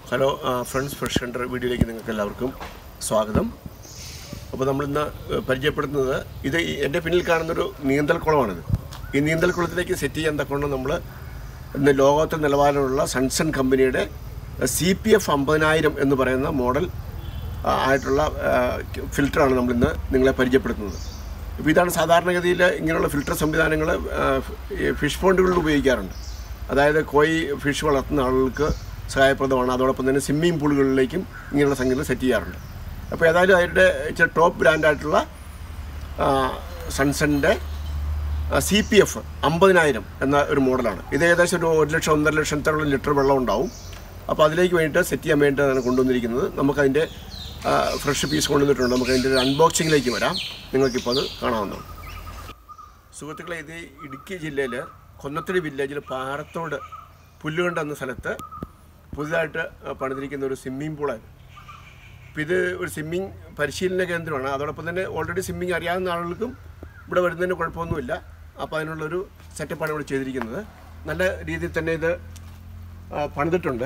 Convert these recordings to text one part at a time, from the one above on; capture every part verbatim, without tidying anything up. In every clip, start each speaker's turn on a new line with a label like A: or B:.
A: Hello friends, fresh Hunter വീഡിയോയിലേക്ക് നിങ്ങൾക്ക് എല്ലാവർക്കും സ്വാഗതം. അപ്പോൾ നമ്മളിന്ന് പരിചയപ്പെടുത്തുന്നത് ഇത് എൻ്റെ പിന്നിൽ കാണുന്നൊരു നീന്തൽക്കുളമാണിത്. ഈ നീന്തൽക്കുളത്തിലേക്ക് സെറ്റ് ചെയ്യാൻ തക്കൊണ്ട് നമ്മൾ ഇന്ന് ലോകോത്തര നിലവാരമുള്ള സൺസൺ കമ്പനിയുടെ സി പി എഫ് അമ്പതിനായിരം എന്ന് പറയുന്ന മോഡൽ ആയിട്ടുള്ള ഫിൽറ്ററാണ് നമ്മളിന്ന് നിങ്ങളെ പരിചയപ്പെടുത്തുന്നത്. ഇപ്പോൾ ഇതാണ് സാധാരണഗതിയിൽ ഇങ്ങനെയുള്ള ഫിൽറ്റർ സംവിധാനങ്ങൾ ഫിഷ് പോണ്ടുകളിൽ ഉപയോഗിക്കാറുണ്ട്. അതായത് കോയി ഫിഷ് വളർത്തുന്ന ആളുകൾക്ക് സഹായപ്രദമാണ്. അതോടൊപ്പം തന്നെ സ്വിമ്മിംഗ് പൂളുകളിലേക്കും ഇങ്ങനെയുള്ള സംഗതികൾ സെറ്റ് ചെയ്യാറുണ്ട്. അപ്പോൾ ഏതായാലും അതിൻ്റെ ഇച്ചിരി ടോപ്പ് ബ്രാൻഡായിട്ടുള്ള സൺസണിൻ്റെ സി പി എഫ് അമ്പതിനായിരം എന്ന ഒരു മോഡലാണ്. ഇത് ഏകദേശം ഒരു ഒരു ലക്ഷം ഒന്നര ലക്ഷത്തോളം ലിറ്റർ വെള്ളം ഉണ്ടാവും. അപ്പോൾ അതിലേക്ക് വേണ്ടിയിട്ട് സെറ്റ് ചെയ്യാൻ വേണ്ടിയിട്ടാണ് കൊണ്ടുവന്നിരിക്കുന്നത്. നമുക്കതിൻ്റെ ഫ്രഷ് പീസ് കൊണ്ടുവന്നിട്ടുണ്ട്. നമുക്കതിൻ്റെ ഒരു അൺബോക്സിങ്ങിലേക്ക് വരാം. നിങ്ങൾക്കിപ്പോൾ അത് കാണാവുന്നതാണ്. സുഹൃത്തുക്കളെ, ഇത് ഇടുക്കി ജില്ലയിൽ കൊന്നത്തടി വില്ലേജിൽ പാറത്തോട് പുല്ലുകണ്ട എന്ന സ്ഥലത്ത് പുതുതായിട്ട് പണിതിരിക്കുന്ന ഒരു സ്വിമ്മിംഗ് പൂളാണ്. അപ്പോൾ ഇത് ഒരു സ്വിമ്മിംഗ് പരിശീലന കേന്ദ്രമാണ്. അതോടൊപ്പം തന്നെ ഓൾറെഡി സ്വിമ്മിംഗ് അറിയാവുന്ന ആളുകൾക്കും ഇവിടെ വരുന്നതിന് കുഴപ്പമൊന്നുമില്ല. അപ്പോൾ അതിനുള്ളൊരു സെറ്റപ്പാണ് ഇവിടെ ചെയ്തിരിക്കുന്നത്. നല്ല രീതിയിൽ തന്നെ ഇത് പണിതിട്ടുണ്ട്.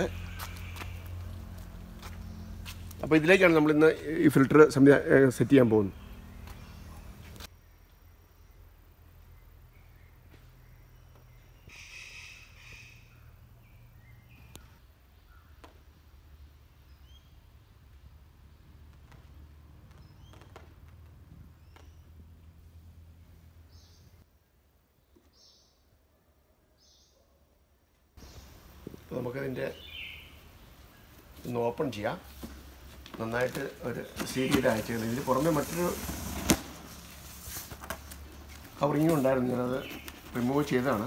A: അപ്പോൾ ഇതിലേക്കാണ് നമ്മളിന്ന് ഈ ഫിൽറ്റർ സംവിധാനം സെറ്റ് ചെയ്യാൻ പോകുന്നത്. നമുക്കതിൻ്റെ ഒന്ന് ഓപ്പൺ ചെയ്യാം. നന്നായിട്ട് ഒരു സീരിയൽ അയച്ചു. ഇതിന് പുറമെ മറ്റൊരു കവറിങ്ങും ഉണ്ടായിരുന്നു. ഞാനത് റിമൂവ് ചെയ്തതാണ്.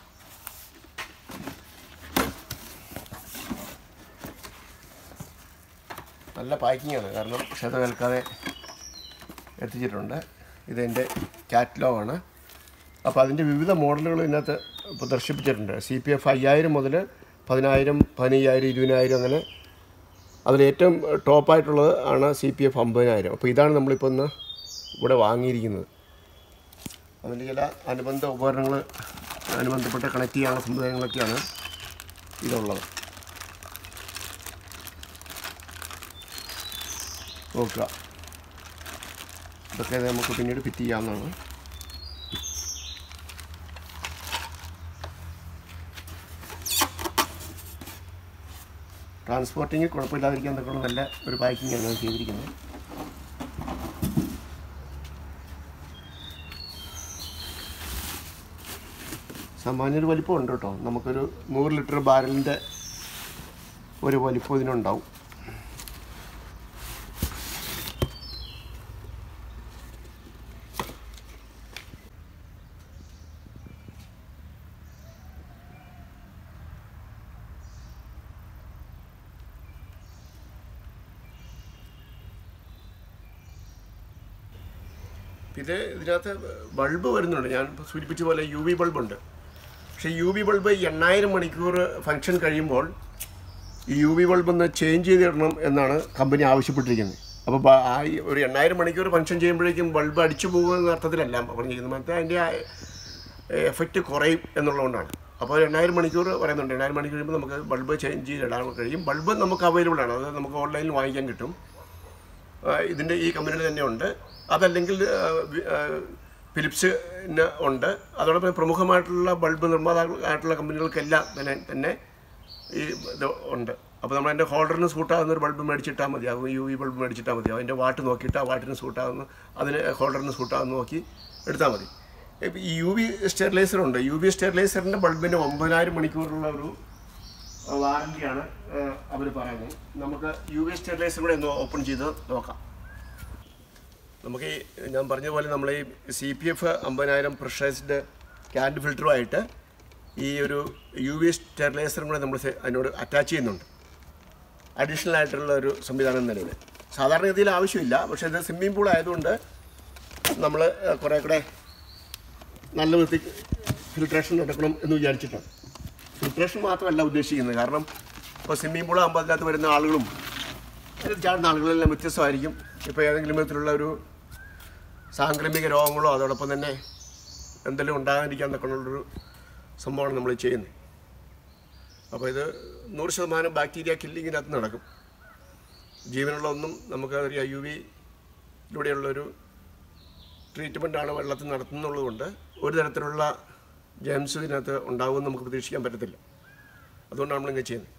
A: നല്ല പാക്കിങ്ങാണ്, കാരണം ക്ഷത കേൾക്കാതെ എത്തിച്ചിട്ടുണ്ട്. ഇതെൻ്റെ കാറ്റലോഗാണ്. അപ്പോൾ അതിൻ്റെ വിവിധ മോഡലുകൾ ഇതിനകത്ത് പ്രദർശിപ്പിച്ചിട്ടുണ്ട്. സി പി എഫ് അയ്യായിരം മുതൽ പതിനായിരം, പതിനയ്യായിരം, ഇരുപതിനായിരം, അങ്ങനെ അതിലേറ്റവും ടോപ്പായിട്ടുള്ളത് ആണ് സി പി എഫ് അമ്പതിനായിരം. അപ്പോൾ ഇതാണ് നമ്മളിപ്പോൾ ഇന്ന് ഇവിടെ വാങ്ങിയിരിക്കുന്നത്. അതിൻ്റെ ചില അനുബന്ധ ഉപകരണങ്ങൾ, അനുബന്ധപ്പെട്ട കണക്ട് ചെയ്യാനുള്ള സംവിധാനങ്ങളൊക്കെയാണ് ഇതുള്ളത്. നോക്കുക, ഇതൊക്കെ നമുക്ക് പിന്നീട് ഫിറ്റ് ചെയ്യാവുന്നതാണ്. ട്രാൻസ്പോർട്ടിങ് കുഴപ്പമില്ലാതിരിക്കാൻ തക്കോളം നല്ല ഒരു പാക്കിങ്ങാണ് ചെയ്തിരിക്കുന്നത്. സാമാന്യൊരു വലിപ്പം ഉണ്ട് കേട്ടോ. നമുക്കൊരു നൂറ് ലിറ്റർ ബാരലിൻ്റെ ഒരു വലിപ്പം ഇതിനുണ്ടാവും. ഇത് ഇതിനകത്ത് ബൾബ് വരുന്നുണ്ട്. ഞാൻ സൂചിപ്പിച്ച പോലെ യു വി ബൾബുണ്ട്. പക്ഷേ യു വി ബൾബ് എണ്ണായിരം മണിക്കൂർ ഫങ്ഷൻ കഴിയുമ്പോൾ ഈ യു വി ബൾബ് ഒന്ന് ചേഞ്ച് ചെയ്തിടണം എന്നാണ് കമ്പനി ആവശ്യപ്പെട്ടിരിക്കുന്നത്. അപ്പോൾ ആ ഒരു എണ്ണായിരം മണിക്കൂർ ഫങ്ഷൻ ചെയ്യുമ്പോഴേക്കും ബൾബ് അടിച്ചു പോകുന്ന അർത്ഥത്തിലല്ല പറഞ്ഞിരിക്കുന്നത്. മറ്റേ അതിൻ്റെ എഫക്റ്റ് കുറയും എന്നുള്ളതുകൊണ്ടാണ്. അപ്പോൾ എണ്ണായിരം മണിക്കൂർ പറയുന്നുണ്ട്. എണ്ണായിരം മണിക്കൂർ കഴിയുമ്പോൾ നമുക്ക് ബൾബ് ചേഞ്ച് ചെയ്തിടാൻ കഴിയും. ബൾബ് നമുക്ക് അവൈലബിൾ ആണ്. അത് നമുക്ക് ഓൺലൈനിൽ വാങ്ങിക്കാൻ കിട്ടും. ഇതിൻ്റെ ഈ കമ്പനിയിൽ തന്നെ ഉണ്ട്. അതല്ലെങ്കിൽ ഫിലിപ്സിന് ഉണ്ട്. അതോടൊപ്പം പ്രമുഖമായിട്ടുള്ള ബൾബ് നിർമ്മാതാക്കളായിട്ടുള്ള കമ്പനികൾക്കെല്ലാം തന്നെ തന്നെ ഈ ഇത് ഉണ്ട്. അപ്പോൾ നമ്മൾ അതിൻ്റെ ഹോൾഡറിന് സൂട്ടാകുന്ന ഒരു ബൾബ് മേടിച്ചിട്ടാൽ മതിയാകും. യു വി ബൾബ് മേടിച്ചിട്ടാൽ മതിയാകും. അതിൻ്റെ വാട്ട് നോക്കിയിട്ട് ആ വാട്ടിന് സൂട്ടാകുന്ന, അതിന് ഹോൾഡറിന് സൂട്ടാകുന്ന നോക്കി എടുത്താൽ മതി. ഇപ്പോൾ ഈ യു വി സ്റ്റെറിലൈസറുണ്ട്. യു വി സ്റ്റെറിലൈസറിൻ്റെ ബൾബിന് ഒമ്പതിനായിരം മണിക്കൂറുള്ള ഒരു വാറൻറ്റിയാണ് അവർ പറയുന്നത്. നമുക്ക് യു വി സ്റ്റെറിലൈസർ കൂടെ ഒന്ന് ഓപ്പൺ ചെയ്ത് നോക്കാം. നമുക്ക് ഈ ഞാൻ പറഞ്ഞ പോലെ നമ്മൾ ഈ സി പി എഫ് അമ്പതിനായിരം പ്രഷറൈസ്ഡ് ക്യാൻഡ് ഫിൽറ്ററുമായിട്ട് ഈ ഒരു യു വി സ്റ്റെറിലൈസറും കൂടെ നമ്മൾ അതിനോട് അറ്റാച്ച് ചെയ്യുന്നുണ്ട്. അഡീഷണൽ ആയിട്ടുള്ള ഒരു സംവിധാനം നിലവിൽ സാധാരണഗതിയിൽ ആവശ്യമില്ല. പക്ഷേ ഇത് സ്വിമ്മിംഗ് പൂൾ ആയതുകൊണ്ട് നമ്മൾ കുറേ കൂടെ നല്ല വൃത്തി ഫിൽട്രേഷൻ നടക്കണം എന്ന് വിചാരിച്ചിട്ടാണ്. ഫിൽട്രേഷൻ മാത്രമല്ല ഉദ്ദേശിക്കുന്നത്. കാരണം ഇപ്പോൾ സ്വിമ്മിംഗ് പൂൾ ആകുമ്പോൾ അതിനകത്ത് വരുന്ന ആളുകളും ചാടുന്ന ആളുകളെല്ലാം വ്യത്യസ്തമായിരിക്കും. ഇപ്പോൾ ഏതെങ്കിലും വിധത്തിലുള്ള ഒരു സാംക്രമിക രോഗങ്ങളോ അതോടൊപ്പം തന്നെ എന്തെങ്കിലും ഉണ്ടാകാതിരിക്കാൻ എന്നൊക്കെയുള്ളൊരു സംഭവമാണ് നമ്മൾ ചെയ്യുന്നത്. അപ്പോൾ ഇത് നൂറ് ശതമാനം ബാക്ടീരിയ കില്ലിങ്ങിനകത്ത് നടക്കും. ജീവനുള്ള ഒന്നും നമുക്ക് അറിയാം. യു വിയിലൂടെയുള്ളൊരു ട്രീറ്റ്മെൻറ്റാണ് വെള്ളത്തിൽ നടത്തുന്നുള്ളത് കൊണ്ട് ഒരു തരത്തിലുള്ള ജെംസ് ഇതിനകത്ത് ഉണ്ടാകുമെന്ന് നമുക്ക് പ്രതീക്ഷിക്കാൻ പറ്റത്തില്ല. അതുകൊണ്ടാണ് നമ്മളിങ്ങനെ ചെയ്യുന്നത്.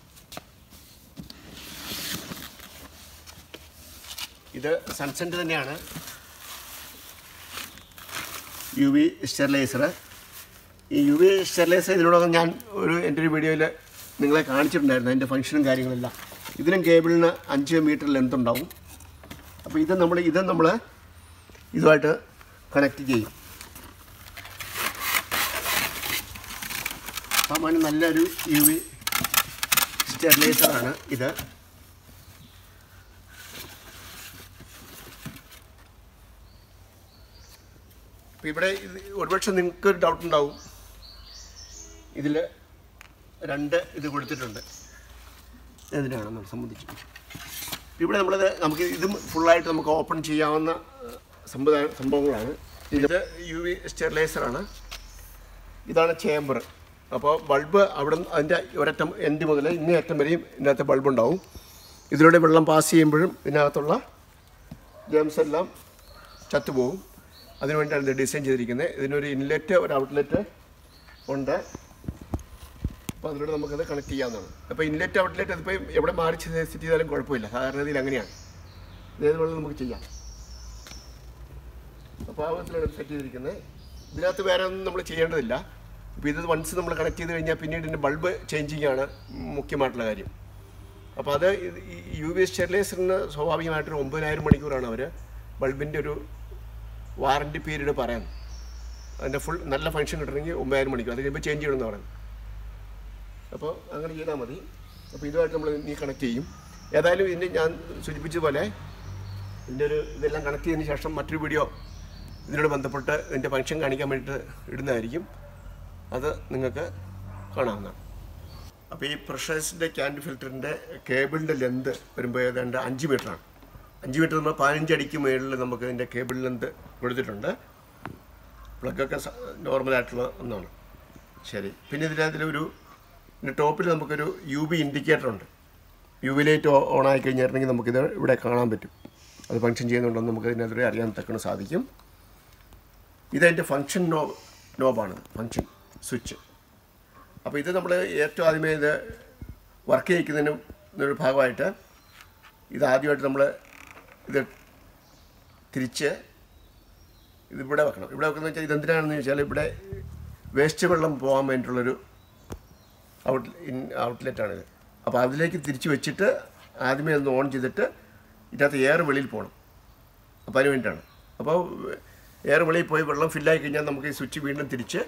A: ഇത് സൺസെൻ്റ് തന്നെയാണ് യു വി സ്റ്റെറിലൈസർ. ഈ യു വി സ്റ്റെറിലൈസർ ഇതിനോടൊപ്പം ഞാൻ ഒരു എൻ്റെ ഒരു വീഡിയോയിൽ നിങ്ങളെ കാണിച്ചിട്ടുണ്ടായിരുന്നു അതിൻ്റെ ഫംഗ്ഷനും കാര്യങ്ങളെല്ലാം. ഇതിനും കേബിളിന് അഞ്ച് മീറ്റർ ലെങ്ത് ഉണ്ടാവും. അപ്പോൾ ഇത് നമ്മൾ ഇത് നമ്മൾ ഇതുമായിട്ട് കണക്റ്റ് ചെയ്യും. സാമാന്യം നല്ലൊരു യു വി സ്റ്റെറിലൈസറാണ് ഇത്. അപ്പോൾ ഇവിടെ ഇത് ഒരുപക്ഷെ നിങ്ങൾക്ക് ഡൗട്ട് ഉണ്ടാവും, ഇതിൽ രണ്ട് ഇത് കൊടുത്തിട്ടുണ്ട് എന്തിനാണെന്ന് സംബന്ധിച്ച്. ഇവിടെ നമ്മളത് നമുക്ക് ഇതും ഫുള്ളായിട്ട് നമുക്ക് ഓപ്പൺ ചെയ്യാവുന്ന സംവിധാന സംഭവങ്ങളാണ്. ഇത് യു വി സ്റ്റെറിലൈസറാണ്. ഇതാണ് ചേമ്പർ. അപ്പോൾ ബൾബ് അവിടെ അതിൻ്റെ ഒരറ്റം എൻഡ് മുതൽ ഇന്നേ അറ്റം വരെയും ഇതിനകത്ത് ബൾബ് ഉണ്ടാവും. ഇതിലൂടെ വെള്ളം പാസ് ചെയ്യുമ്പോഴും ഇതിനകത്തുള്ള ജെംസ് എല്ലാം ചത്തുപോകും. അതിനുവേണ്ടിയാണ് ഇത് ഡിസൈൻ ചെയ്തിരിക്കുന്നത്. ഇതിനൊരു ഇൻലെറ്റ് ഒരു ഔട്ട്ലെറ്റ് ഉണ്ട്. അപ്പോൾ അതിലൂടെ നമുക്കത് കണക്ട് ചെയ്യാവുന്നതാണ്. അപ്പോൾ ഇൻലെറ്റ് ഔട്ട്ലെറ്റ് അതിപ്പോൾ എവിടെ മാറി സെറ്റ് ചെയ്താലും കുഴപ്പമില്ല. സാധാരണ രീതിയിൽ അങ്ങനെയാണ്. ഇതേത് വെള്ളം നമുക്ക് ചെയ്യാം. അപ്പോൾ ആ വിധത്തിലാണ് സെറ്റ് ചെയ്തിരിക്കുന്നത്. ഇതിനകത്ത് വേറെ ഒന്നും നമ്മൾ ചെയ്യേണ്ടതില്ല. ഇപ്പോൾ ഇത് വൺസ് നമ്മൾ കണക്ട് ചെയ്ത് കഴിഞ്ഞാൽ പിന്നീട് ഇതിൻ്റെ ബൾബ് ചേഞ്ചിങ്ങാണ് മുഖ്യമായിട്ടുള്ള കാര്യം. അപ്പോൾ അത് ഈ യു വി സ്റ്റെറിലൈസറിന് സ്വാഭാവികമായിട്ടൊരു ഒമ്പതിനായിരം മണിക്കൂറാണ് അവർ ബൾബിൻ്റെ ഒരു വാറൻറ്റി പീരീഡ് പറയുന്നത്. അതിൻ്റെ ഫുൾ നല്ല ഫംഗ്ഷൻ കിട്ടണമെങ്കിൽ ഒമ്പതിനായിരം മണിക്കൂർ, അത് കഴിയുമ്പോൾ ചേഞ്ച് ചെയ്യണമെന്ന് പറയുന്നത്. അപ്പോൾ അങ്ങനെ ചെയ്താൽ മതി. അപ്പോൾ ഇതുമായിട്ട് നമ്മൾ നീ കണക്ട് ചെയ്യും. ഏതായാലും ഇതിൻ്റെ ഞാൻ സൂചിപ്പിച്ചതുപോലെ ഇതിൻ്റെ ഒരു ഇതെല്ലാം കണക്ട് ചെയ്തതിന് ശേഷം മറ്റൊരു വീഡിയോ ഇതിനോട് ബന്ധപ്പെട്ട് ഇതിൻ്റെ ഫംഗ്ഷൻ കാണിക്കാൻ വേണ്ടിയിട്ട് ഇടുന്നതായിരിക്കും. അത് നിങ്ങൾക്ക് കാണാവുന്നതാണ്. അപ്പോൾ ഈ പ്രഷേഴ്സിൻ്റെ ക്യാൻഡ് ഫിൽറ്ററിൻ്റെ കേബിളിൻ്റെ ലെന്ത് വരുമ്പോൾ ഏതാണ്ട് അഞ്ച് മീറ്ററാണ്. അഞ്ച് മീറ്റർ നമ്മൾ പതിനഞ്ചടിക്ക് മുകളിൽ നമുക്ക് ഇതിൻ്റെ കേബിൾ ലെന്ത് കൊടുത്തിട്ടുണ്ട്. പ്ലഗൊക്കെ നോർമലായിട്ടുള്ള ഒന്നാണ്. ശരി. പിന്നെ ഇതിനകത്തിലൊരു ഇതിൻ്റെ ടോപ്പിൽ നമുക്കൊരു യു വി ഇൻഡിക്കേറ്റർ ഉണ്ട്. യു വി ലൈറ്റ് ഓൺ ആയി കഴിഞ്ഞിട്ടുണ്ടെങ്കിൽ നമുക്കിത് ഇവിടെ കാണാൻ പറ്റും. അത് ഫംഗ്ഷൻ ചെയ്യുന്നുണ്ടെന്ന് നമുക്ക് ഇതിനകത്ത് അറിയാൻ തക്കണം സാധിക്കും. ഇതതിൻ്റെ ഫംഗ്ഷൻ നോ നോബാണ് ഫംഗ്ഷൻ സ്വിച്ച്. അപ്പോൾ ഇത് നമ്മൾ ഏറ്റവും ആദ്യമേ ഇത് വർക്ക് ചെയ്യിക്കുന്നതിനും ഒരു ഭാഗമായിട്ട് ഇത് ആദ്യമായിട്ട് നമ്മൾ ഇത് തിരിച്ച് ഇതിവിടെ വെക്കണം. ഇവിടെ വെക്കുന്നത് വെച്ചാൽ ഇതെന്തിനാണെന്ന് ചോദിച്ചാൽ ഇവിടെ വേസ്റ്റ് വെള്ളം പോകാൻ വേണ്ടിയിട്ടുള്ളൊരു ഔട്ട് ഇൻ ഔട്ട്ലെറ്റാണിത്. അപ്പോൾ അതിലേക്ക് തിരിച്ച് വെച്ചിട്ട് ആദ്യമേ ഒന്ന് ഓൺ ചെയ്തിട്ട് ഇതിനകത്ത് എയർ വെളിയിൽ പോകണം. അപ്പോൾ അതിന് വേണ്ടിയിട്ടാണ്. അപ്പോൾ എയർ വെളിയിൽ പോയി വെള്ളം ഫില്ലായി കഴിഞ്ഞാൽ നമുക്ക് ഈ സ്വിച്ച് വീണ്ടും തിരിച്ച്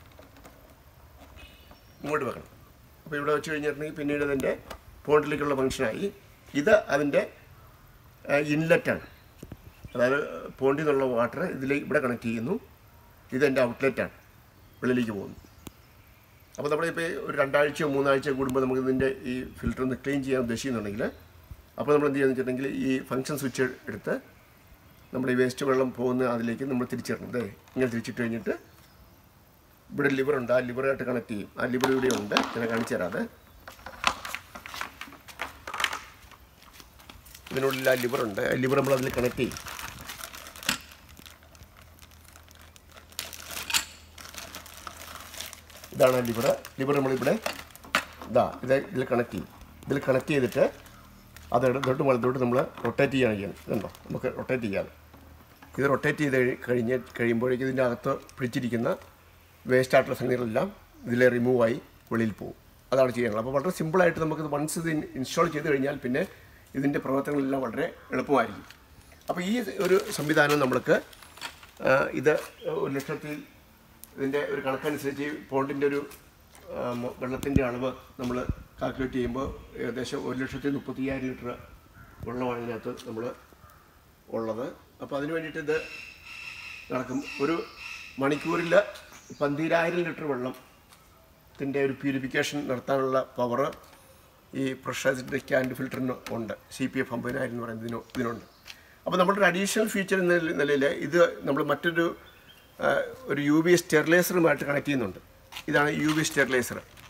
A: ഇങ്ങോട്ട് വെക്കണം. അപ്പോൾ ഇവിടെ വെച്ച് കഴിഞ്ഞിട്ടുണ്ടെങ്കിൽ പിന്നീട് അതിൻ്റെ പോണ്ടിലേക്കുള്ള ഫംഗ്ഷനായി. ഇത് അതിൻ്റെ ഇൻലെറ്റാണ്. അതായത് പോണ്ടിൽ നിന്നുള്ള വാട്ടർ ഇതിൽ ഇവിടെ കണക്ട് ചെയ്യുന്നു. ഇതെൻ്റെ ഔട്ട്ലെറ്റാണ്, വെളിയിലേക്ക് പോകുന്നു. അപ്പോൾ നമ്മളിപ്പോൾ ഒരു രണ്ടാഴ്ചയോ മൂന്നാഴ്ചയോ കൂടുമ്പോൾ നമുക്ക് ഇതിൻ്റെ ഈ ഫിൽറ്റർ ഒന്ന് ക്ലീൻ ചെയ്യാൻ ഉദ്ദേശിക്കുന്നുണ്ടെങ്കിൽ അപ്പോൾ നമ്മൾ എന്ത് ചെയ്യുന്നത് വെച്ചിട്ടുണ്ടെങ്കിൽ ഈ ഫംഗ്ഷൻ സ്വിച്ച് എടുത്ത് നമ്മുടെ ഈ വേസ്റ്റ് വെള്ളം പോകുന്ന അതിലേക്ക് നമ്മൾ തിരിച്ചിടണം. അതെ, ഇങ്ങനെ തിരിച്ചിട്ട് കഴിഞ്ഞിട്ട് ഇവിടെ ലിവറുണ്ട്. ആ ലിവറായിട്ട് കണക്ട് ചെയ്യും. ആ ലിവർ ഇവിടെ ഉണ്ട്. ഇങ്ങനെ കാണിച്ചു തരാതെ ഇതിനുള്ളിൽ ആ ലിവറുണ്ട്. ആ ലിവർ നമ്മൾ അതിൽ കണക്ട് ചെയ്യും. ഇതാണ് ആ ലിവർ. ലിവർ നമ്മളിവിടെ ഇതാ ഇത് ഇതിൽ കണക്ട് ചെയ്യും. ഇതിൽ കണക്ട് ചെയ്തിട്ട് അത് ഇടത്തോട്ട് വലത്തോട്ട് നമ്മൾ റൊട്ടേറ്റ് ചെയ്യുകയാണ് ചെയ്യുന്നത്. ഇതുണ്ടോ, നമുക്ക് റൊട്ടേറ്റ് ചെയ്യാതെ ഇത് റൊട്ടേറ്റ് ചെയ്ത് കഴിഞ്ഞ് കഴിയുമ്പോഴേക്കും ഇതിൻ്റെ അകത്ത് പിടിച്ചിരിക്കുന്ന വേസ്റ്റ് ആയിട്ടുള്ള സംഗതികളെല്ലാം ഇതിലെ റിമൂവായി വെളിയിൽ പോകും. അതാണ് ചെയ്യാനുള്ളത്. അപ്പോൾ വളരെ സിമ്പിളായിട്ട് നമുക്കിത് വൺസ് ഇത് ഇൻസ്റ്റാൾ ചെയ്ത് കഴിഞ്ഞാൽ പിന്നെ ഇതിൻ്റെ പ്രവർത്തനങ്ങളെല്ലാം വളരെ എളുപ്പമായിരിക്കും. അപ്പോൾ ഈ ഒരു സംവിധാനം നമ്മൾക്ക് ഇത് ഒരു ലക്ഷത്തിൽ ഇതിൻ്റെ ഒരു കണക്കനുസരിച്ച് പോണ്ടിൻ്റെ ഒരു വെള്ളത്തിൻ്റെ അളവ് നമ്മൾ കാൽക്കുലേറ്റ് ചെയ്യുമ്പോൾ ഏകദേശം ഒരു ലക്ഷത്തി മുപ്പത്തി അയ്യായിരം ലിറ്റർ വെള്ളമാണ് ഇതിനകത്ത് നമ്മൾ ഉള്ളത്. അപ്പോൾ അതിന് വേണ്ടിയിട്ട് ഇത് നടക്കും. ഒരു മണിക്കൂറിൽ പന്തിരായിരം ലിറ്റർ വെള്ളത്തിൻ്റെ ഒരു പ്യൂരിഫിക്കേഷൻ നടത്താനുള്ള പവർ ഈ പ്രഷറൈസ്ഡ് ക്യാൻഡ് ഫിൽറ്ററിന് ഉണ്ട്. സി പി എഫ് അമ്പതിനായിരം എന്ന് പറയുന്നത് ഇതിന് ഇതിനുണ്ട്. അപ്പോൾ നമ്മുടെ ഒരു അഡീഷണൽ ഫീച്ചർ എന്ന നിലയിൽ ഇത് നമ്മൾ മറ്റൊരു ഒരു യു വി സ്റ്റെറിലൈസറുമായിട്ട് കണക്ട് ചെയ്യുന്നുണ്ട്. ഇതാണ് യു വി സ്റ്റെറിലൈസർ.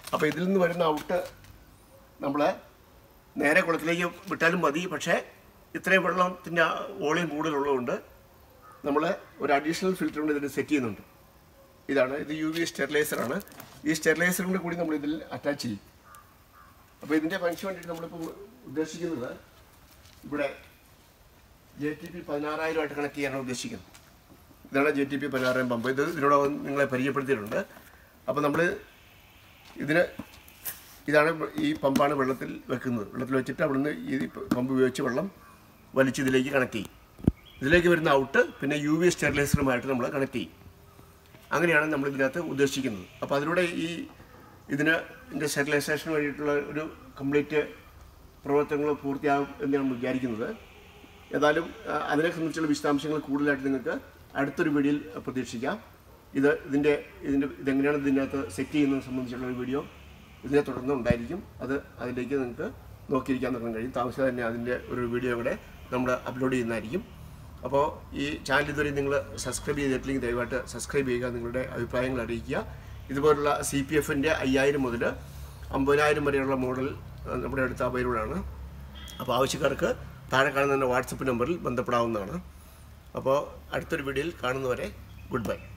A: അപ്പോൾ ഇതിൽ നിന്ന് വരുന്ന ഔട്ട് നമ്മൾ നേരെ കുളത്തിലേക്ക് വിട്ടാലും മതി. പക്ഷേ ഇത്രയും വെള്ളത്തിൻ്റെ വോളിയം കൂടുതലുള്ളതുകൊണ്ട് നമ്മൾ ഒരു അഡീഷണൽ ഫിൽറ്റർ കൊണ്ട് ഇതിൽ സെറ്റ് ചെയ്യുന്നുണ്ട്. ഇതാണ് ഇത് യു വി സ്റ്റെറിലൈസറാണ്. ഈ സ്റ്റെറിലൈസറും കൂടി നമ്മൾ ഇതിൽ അറ്റാച്ച് ചെയ്യും. അപ്പോൾ ഇതിൻ്റെ ഫംഗ്ഷൻ വേണ്ടിയിട്ട് നമ്മളിപ്പോൾ ഉദ്ദേശിക്കുന്നത് ഇവിടെ ജെ ടി പി പതിനാറായിരമായിട്ട് കണക്ട് ചെയ്യാനാണ് ഉദ്ദേശിക്കുന്നത്. ഇതാണ് ജെ ടി പി പതിനാറായിരം പമ്പ്. ഇത് ഇതിനോടൊപ്പം നിങ്ങളെ പരിചയപ്പെടുത്തിയിട്ടുണ്ട്. അപ്പോൾ നമ്മൾ ഇതിന് ഇതാണ് ഈ പമ്പാണ് വെള്ളത്തിൽ വെക്കുന്നത്. വെള്ളത്തിൽ വെച്ചിട്ട് അവിടുന്ന് ഈ പമ്പ് ഉപയോഗിച്ച് വെള്ളം വലിച്ച് ഇതിലേക്ക് കണക്ട് ചെയ്യും. ഇതിലേക്ക് വരുന്ന ഔട്ട് പിന്നെ യു വി സ്റ്റെറിലൈസറുമായിട്ട് നമ്മൾ കണക്ട് ചെയ്യും. അങ്ങനെയാണ് നമ്മൾ ഇതിനകത്ത് ഉദ്ദേശിക്കുന്നത്. അപ്പോൾ അതിലൂടെ ഈ ഇതിന് ഇതിൻ്റെ സ്റ്റെറിലൈസേഷന് വേണ്ടിയിട്ടുള്ള ഒരു കംപ്ലീറ്റ് പ്രവർത്തനങ്ങൾ പൂർത്തിയാകും എന്നാണ് വിചാരിക്കുന്നത്. ഏതായാലും അതിനെ സംബന്ധിച്ചുള്ള വിശദാംശങ്ങൾ കൂടുതലായിട്ട് നിങ്ങൾക്ക് അടുത്തൊരു വീഡിയോയിൽ പ്രതീക്ഷിക്കാം. ഇത് ഇതിൻ്റെ ഇതിൻ്റെ ഇതെങ്ങനെയാണ് ഇതിനകത്ത് സെറ്റ് ചെയ്യുന്നത് സംബന്ധിച്ചുള്ള ഒരു വീഡിയോ ഇതിനെ തുടർന്ന് ഉണ്ടായിരിക്കും. അത് അതിലേക്ക് നിങ്ങൾക്ക് നോക്കിയിരിക്കാൻ തുടങ്ങാൻ കഴിയും. താമസിയാതെ തന്നെ അതിൻ്റെ ഒരു വീഡിയോ ഇവിടെ നമ്മൾ അപ്ലോഡ് ചെയ്യുന്നതായിരിക്കും. അപ്പോൾ ഈ ചാനൽ ഇതുവരെ നിങ്ങൾ സബ്സ്ക്രൈബ് ചെയ്തിട്ടില്ലെങ്കിൽ ദയവായിട്ട് സബ്സ്ക്രൈബ് ചെയ്യുക, നിങ്ങളുടെ അഭിപ്രായങ്ങൾ അറിയിക്കുക. ഇതുപോലുള്ള സി പി എഫിൻ്റെ അയ്യായിരം മുതൽ അമ്പതിനായിരം വരെയുള്ള മോഡൽ നമ്മുടെ അടുത്ത് അവൈലബിൾ ആണ്. അപ്പോൾ ആവശ്യക്കാർക്ക് താഴെ കാണുന്ന വാട്സപ്പ് നമ്പറിൽ ബന്ധപ്പെടാവുന്നതാണ്. അപ്പോൾ അടുത്തൊരു വീഡിയോയിൽ കാണുന്നവരെ ഗുഡ് ബൈ.